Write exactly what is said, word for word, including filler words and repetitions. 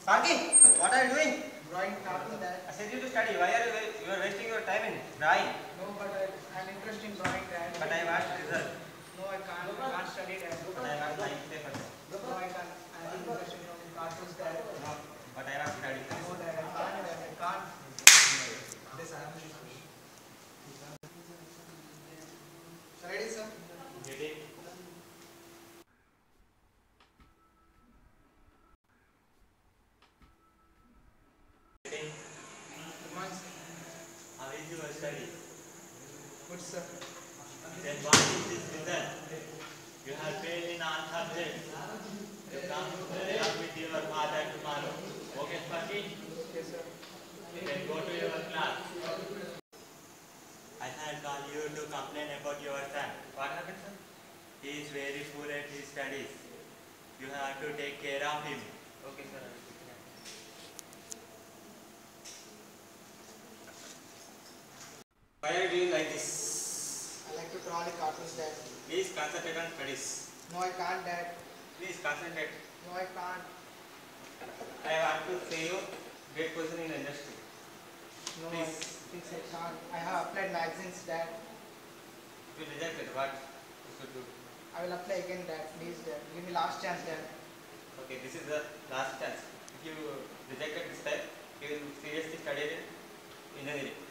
Saki, what are you doing? Drawing cartoon, Dad. I said you to study. Why are you, you are wasting your time in drawing? No, but I, I'm interested in drawing, Dad. But I want result. No, I can't. I can't study, Dad. But I want life safer. No, I can't. I'm interested in cartoons, Dad. No, but I want study. No, Dad. I can't, Dad. I can't. Ready, sir? Ready? Good morning, sir. How is your study? Good, sir. Then what is this result? You have failed in all subjects. You come to talk with your father tomorrow. Okay, Saki? Yes, sir. Then go to your class. I had called you to complain about your son. What happened, sir? He is very poor at his studies. You have to take care of him. Okay, sir. Why are you doing like this? I like to draw the cartoons, Dad. Please concentrate on studies. No, I can't, Dad. Please concentrate. No, I can't. I want to see you great position in the industry. No, Please. I think I can't. I have applied magazines, Dad. If you rejected, what you should do? I will apply again, Dad. Please, Dad. Give me last chance, Dad. Okay, this is the last chance. If you rejected this time, you will seriously study in engineering.